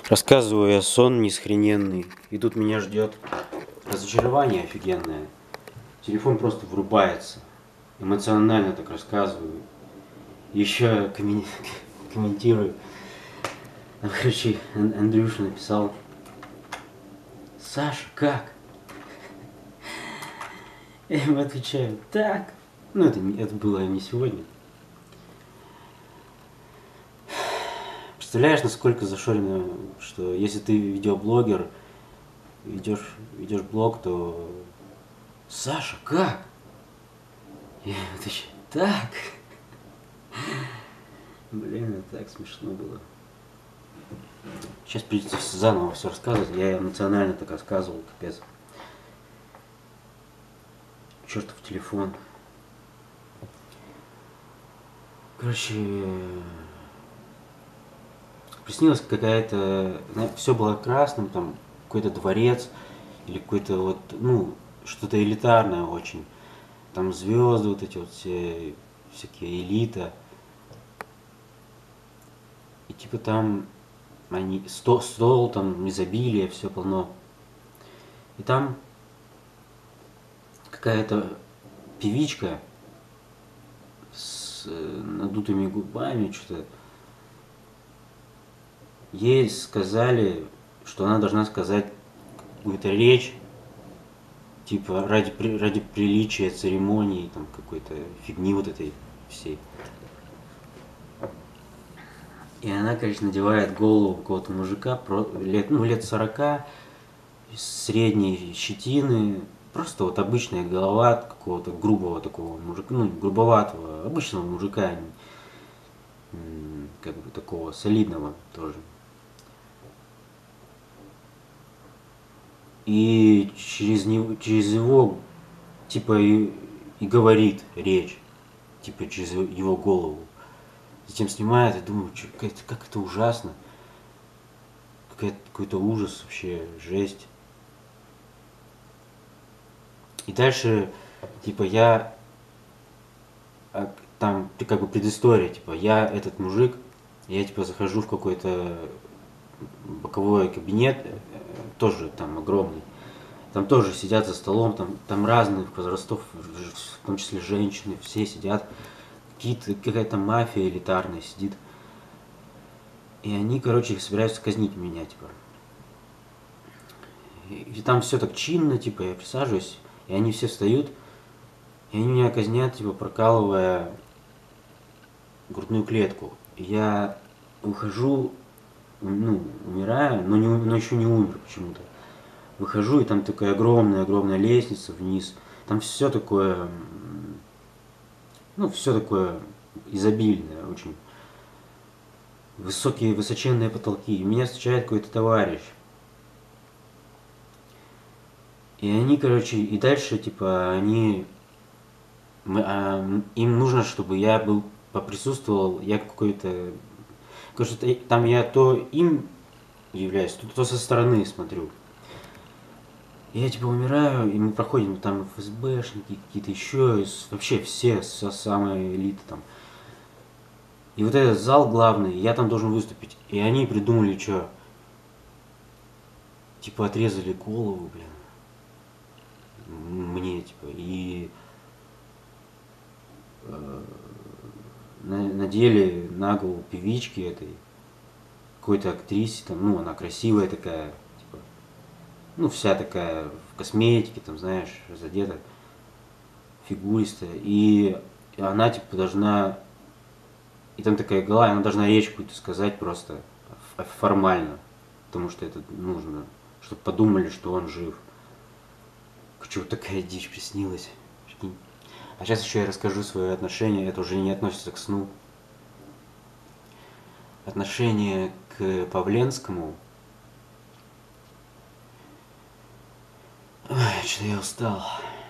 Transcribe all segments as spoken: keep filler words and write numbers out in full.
Рассказываю я сон несхрененный, и тут меня ждет разочарование офигенное. Телефон просто врубается. Эмоционально так рассказываю. Еще коммен... комментирую. Там, короче, Андрюша написал: Саша, как? Я ему отвечаю: так. Ну, это, это было не сегодня. Представляешь, насколько зашорено, что если ты видеоблогер, ведешь, ведешь блог, то Саша, как? Я отвечаю: так. Блин, это так смешно было. Сейчас придется заново все рассказывать. Я эмоционально так рассказывал, капец. Чертов телефон. Короче, приснилась какая-то... Все было красным, там какой-то дворец или какой-то вот, ну, что-то элитарное очень. Там звезды, вот эти вот все, всякие элита. И типа там они, стол, стол там изобилие, все полно. И там какая-то певичка с надутыми губами, что-то. Ей сказали, что она должна сказать какую-то речь, типа ради, ради приличия церемонии, там какой-то фигни вот этой всей. И она, конечно, надевает голову какого-то мужика, лет, ну, лет сорока, средней щетины, просто вот обычная голова какого-то грубого такого мужика, ну, грубоватого, обычного мужика, как бы такого солидного тоже. И через него, через его, типа, и, и говорит речь, типа, через его голову. Затем снимает и думаю, как, как это ужасно. Какой-то ужас вообще, жесть. И дальше, типа, я, там, как бы предыстория, типа, я этот мужик, я, типа, захожу в какой-то боковой кабинет, тоже там огромный. Там тоже сидят за столом, там, там разных возрастов, в том числе женщины, все сидят. Какие-то, какая-то мафия элитарная сидит. И они, короче, собираются казнить меня, типа. И там все так чинно, типа, я присаживаюсь, и они все встают, и они меня казнят, типа, прокалывая грудную клетку. И я ухожу, ну, умираю, но, не, но еще не умер почему-то. Выхожу, и там такая огромная-огромная лестница вниз. Там все такое, ну, все такое изобильное, очень. Высокие, высоченные потолки. И меня встречает какой-то товарищ. И они, короче, и дальше, типа, они... Мы, а, им нужно, чтобы я был, поприсутствовал, я какой-то... Короче, там я то им являюсь, то, то со стороны смотрю. И я, типа, умираю, и мы проходим, там эф эс бэшники какие-то еще, вообще все со самой элиты там. И вот этот зал главный, я там должен выступить. И они придумали, что? Типа, отрезали голову, блин. Мне, типа, и э, надели на голову певички этой, какой-то актрисе, там, ну, она красивая такая, типа, ну, вся такая в косметике, там, знаешь, задета, фигуристая. И она, типа, должна, и там такая голова, она должна речь какую-то сказать просто формально, потому что это нужно, чтобы подумали, что он жив. Чего такая дичь приснилась. А сейчас еще я расскажу свое отношение. Это уже не относится к сну. Отношение к Павленскому. Ой, что я устал.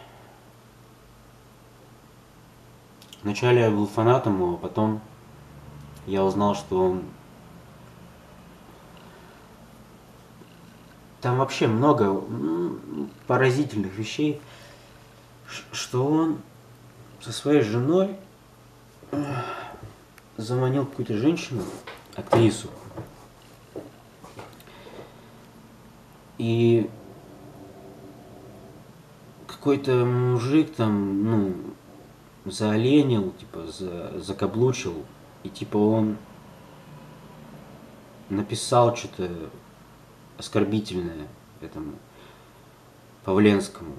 Вначале я был фанатом его, а потом я узнал, что он... Там вообще много поразительных вещей, что он со своей женой заманил какую-то женщину, актрису, И какой-то мужик там, ну, заоленил, типа, за, закаблучил. И типа он написал что-то оскорбительное этому Павленскому.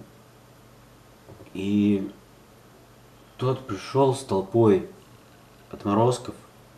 И тот пришел с толпой отморозков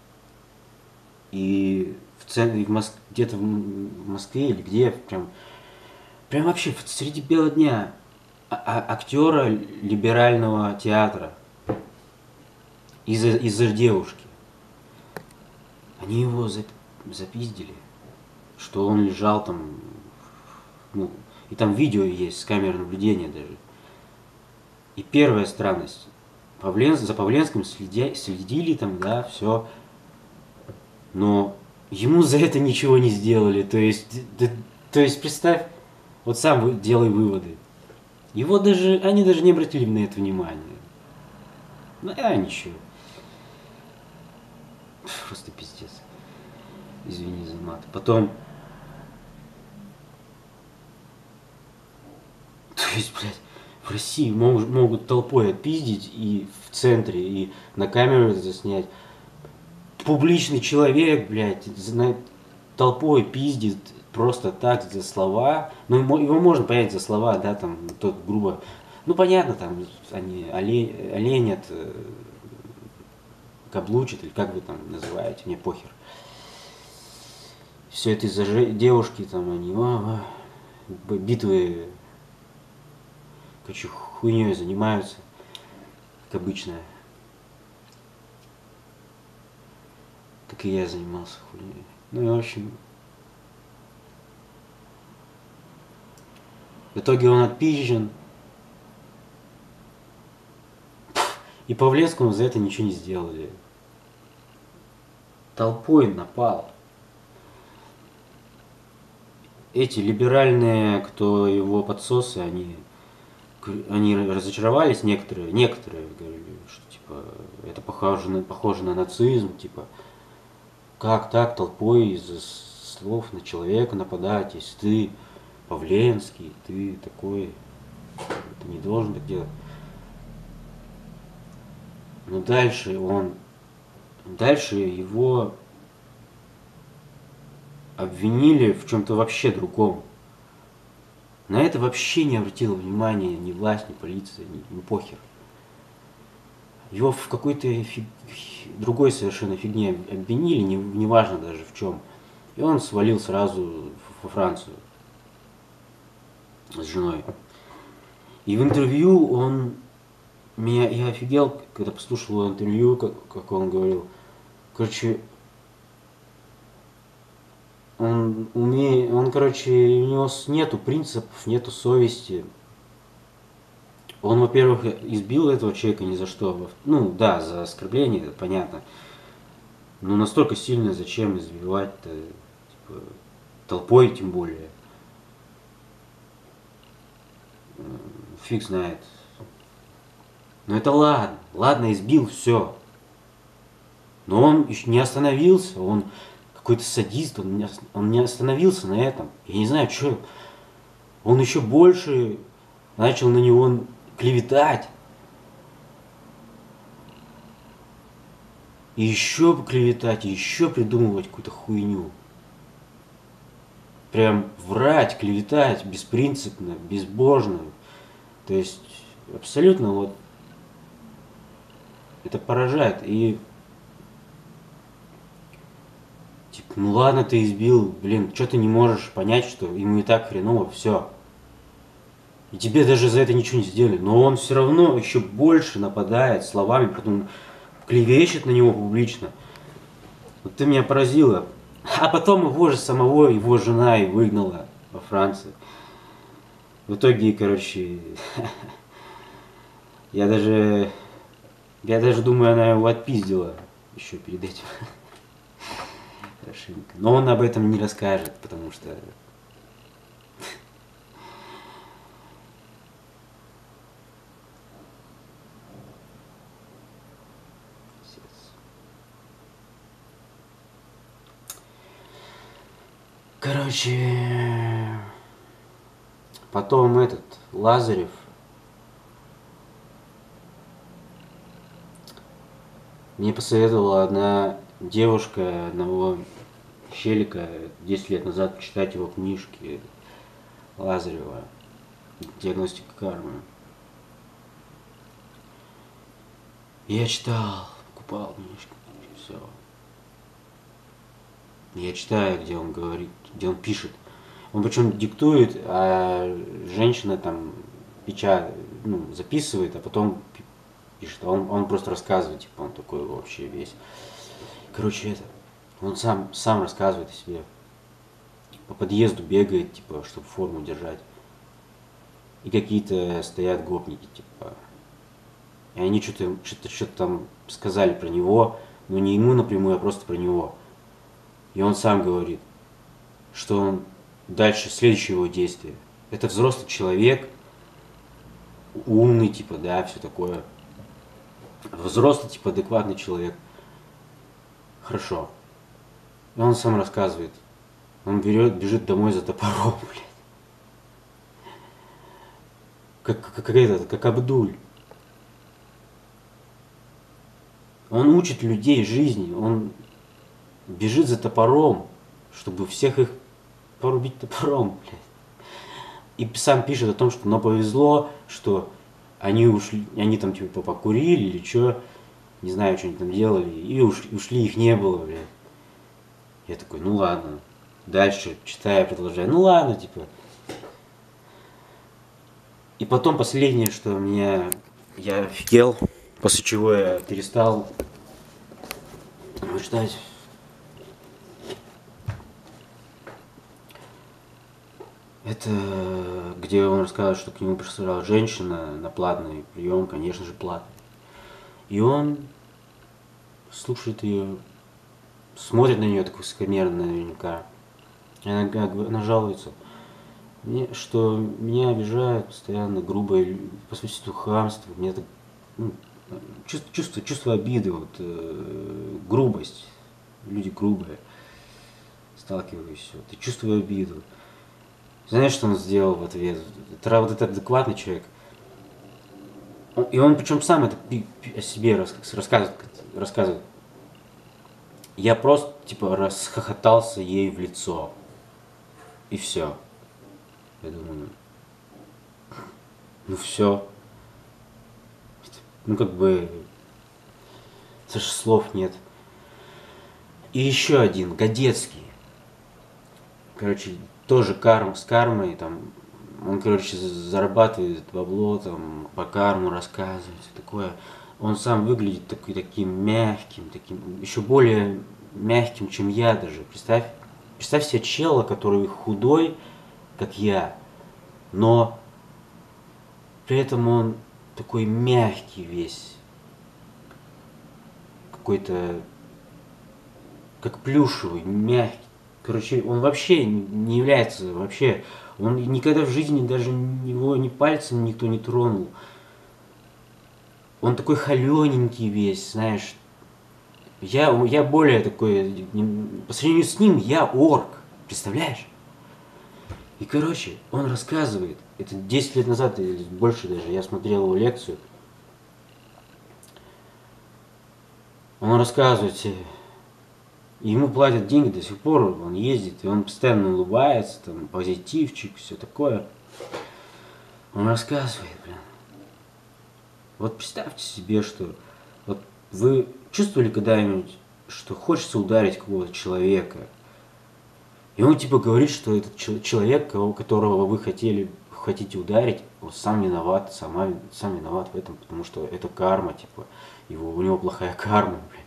и в центре, в Моск... где-то в Москве или где, прям, прям вообще среди бела дня а- а- актера либерального театра из-за из-за девушки. Они его зап... запиздили, что он лежал там, ну, и там видео есть с камер наблюдения даже. И первая странность. Павлен... За Павленским следя... следили там, да, все. Но ему за это ничего не сделали. То есть, да, то есть представь, вот сам делай выводы. Его даже, они даже не обратили на это внимания. Ну, а ничего. Просто пиздец. Извини за мат. Потом, то есть, блядь, в России могут, могут толпой отпиздить и в центре, и на камеру это заснять. Публичный человек, блядь, толпой пиздит просто так за слова. Ну, его можно понять за слова, да, там, тот грубо. Ну, понятно, там, они олень, оленят, каблучат, или как вы там называете, мне похер. Все это из-за девушки, там, они, о, о, битвы, короче, хуйней занимаются, как обычно. Как и я занимался хуйней. Ну и в общем, в итоге он отпизжен. И Павленскому за это ничего не сделали. Толпой напал. Эти либеральные, кто его подсосы, они, они разочаровались, некоторые, некоторые говорили, что типа это похоже на, похоже на нацизм, типа как так толпой из-за слов на человека нападать, если ты Павленский, ты такой, ты не должен так делать. Но дальше он, дальше его обвинили в чем-то вообще другом. На это вообще не обратила внимания ни власть, ни полиция, ни, ни похер. Его в какой-то фиг... другой совершенно фигне обвинили, не, неважно даже в чем. И он свалил сразу во Францию с женой. И в интервью он меня, я офигел, когда послушал его интервью, как, как он говорил. Короче, он умеет, он, короче, у него нету принципов, нету совести. Он, во-первых, избил этого человека ни за что. Ну, да, за оскорбление, это понятно. Но настолько сильно зачем избивать-то, типа, толпой тем более. Фиг знает. Но это ладно. Ладно, избил, все. Но он еще не остановился, он какой-то садист, он не, он не остановился на этом. Я не знаю, что. Он еще больше начал на него клеветать. И еще клеветать, и еще придумывать какую-то хуйню. Прям врать, клеветать, беспринципно, безбожно. То есть абсолютно вот это поражает. И типа, ну ладно, ты избил, блин, что ты не можешь понять, что ему и так хреново, все. И тебе даже за это ничего не сделали. Но он все равно еще больше нападает словами, потом клевещет на него публично. Вот ты меня поразила. А потом его же самого, его жена и выгнала во Францию. В итоге, короче, я даже, я даже думаю, она его отпиздила еще перед этим. Порошенко. Но он об этом не расскажет, потому что короче, Потом этот, Лазарев. Мне посоветовала одна девушка, одного челика десять лет назад почитать его книжки Лазарева «Диагностика кармы». Я читал, покупал книжки, все. Я читаю, где он говорит, где он пишет. Он причем диктует, а женщина там печатает, ну, записывает, а потом пишет. А он, он просто рассказывает, типа, он такой вообще весь. Короче, это, он сам, сам рассказывает о себе. По подъезду бегает, типа, чтобы форму держать. И какие-то стоят гопники, типа. И они что-то, что-то, что-то там сказали про него, но не ему напрямую, а просто про него. И он сам говорит, что он дальше, следующее его действие. Это взрослый человек, умный, типа, да, все такое. Взрослый, типа, адекватный человек. Хорошо. И он сам рассказывает. Он берет, бежит домой за топором, блядь. Как, как, как этот, как Абдуль. Он учит людей жизни, он бежит за топором, чтобы всех их порубить топором, блядь. И сам пишет о том, что но повезло, что они ушли, они там типа покурили или что, не знаю, что они там делали, и уш, ушли, их не было, блядь. Я такой, ну ладно. Дальше читаю, продолжаю, ну ладно, типа. И потом последнее, что меня, я офигел, после чего я перестал читать. Это где он рассказывает, что к нему пришла женщина на платный прием, конечно же, платный. И он слушает ее, смотрит на нее так высокомерно наверняка. Она, она жалуется, мне, что меня обижают постоянно грубое, по существу хамство. Мне это, ну, чувство, чувство, чувство обиды, вот, э, грубость. Люди грубые. Сталкиваюсь. Вот, и чувствую обиду. Знаешь, что он сделал в ответ? Это вот этот адекватный человек. И он причем сам это о себе рассказывает. рассказывает. Я просто типа расхохотался ей в лицо. И все. Я думаю, ну все. Ну как бы, даже слов нет. И еще один, Годецкий. Короче, тоже карма с кармой, там, он, короче, зарабатывает бабло, там, по карму рассказывает, все такое. Он сам выглядит такой, таким мягким, таким, еще более мягким, чем я даже. Представь, представь себе чела, который худой, как я, но при этом он такой мягкий весь, какой-то, как плюшевый, мягкий. Короче, он вообще не является, вообще, он никогда в жизни даже его ни пальцем никто не тронул. Он такой холененький весь, знаешь. Я, я более такой, по сравнению с ним, я орк, представляешь? И, короче, он рассказывает, это десять лет назад, или больше даже, я смотрел его лекцию. Он рассказывает, ему платят деньги до сих пор, он ездит, и он постоянно улыбается, там, позитивчик, все такое. Он рассказывает, блин. Вот представьте себе, что вот вы чувствовали когда-нибудь, что хочется ударить какого-то человека, и он типа говорит, что этот человек, которого вы хотели, хотите ударить, он сам виноват, сама, сам виноват в этом, потому что это карма, типа, его, у него плохая карма, блин.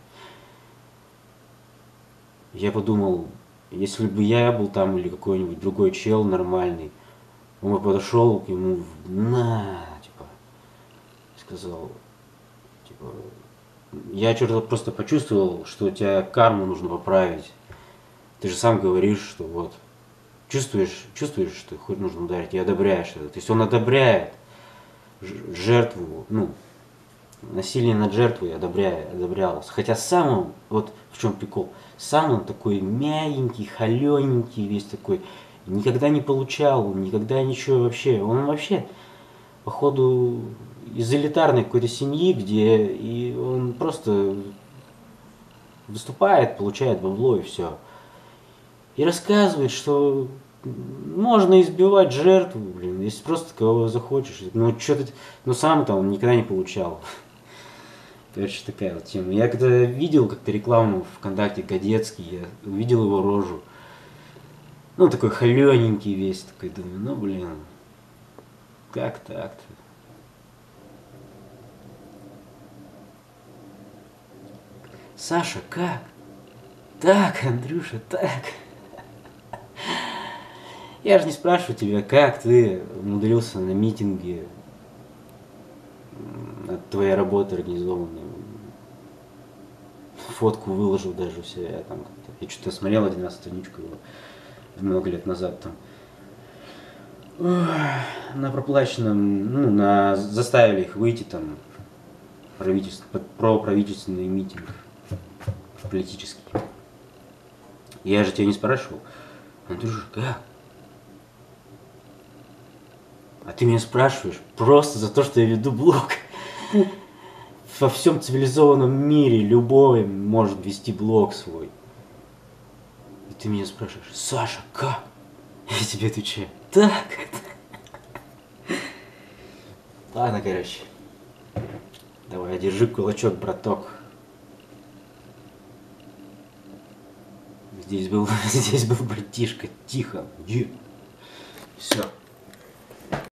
Я подумал, если бы я был там или какой-нибудь другой чел нормальный, он бы подошел к ему, на, типа, сказал, типа, я что-то просто почувствовал, что у тебя карму нужно поправить. Ты же сам говоришь, что вот, чувствуешь, чувствуешь, что хоть нужно ударить, и одобряешь это. То есть он одобряет жертву, ну, насилие над жертвой одобряя, одобрялось. Хотя сам он, вот в чем прикол, сам он такой мягенький, холененький, весь такой, никогда не получал, никогда ничего вообще. Он вообще, походу, из элитарной какой-то семьи, где и он просто выступает, получает бабло и все. И рассказывает, что можно избивать жертву, блин, если просто кого захочешь. Ну, что-то, ну, сам-то он никогда не получал. Короче, такая вот тема. Я когда видел как-то рекламу ВКонтакте Годецкий, я увидел его рожу. Ну, такой холененький весь, такой, думаю, ну, блин, как так-то? Саша, как? Так, Андрюша, так. Я же не спрашиваю тебя, как ты умудрился на митинге от твоей работы организованной. Фотку выложил даже у себя там как-то. Я что-то смотрел один раз страничку его много лет назад там. Ох, на проплаченном, ну, на заставили их выйти там правительство, про правительственный митинг политический. Я же тебя не спрашивал. Андрюша, как? А ты меня спрашиваешь просто за то, что я веду блог. Во всем цивилизованном мире любой может вести блог свой. И ты меня спрашиваешь, Саша, как? Я тебе отвечаю, так. Ладно, короче. Давай, держи кулачок, браток. Здесь был, здесь был братишка, тихо. Все.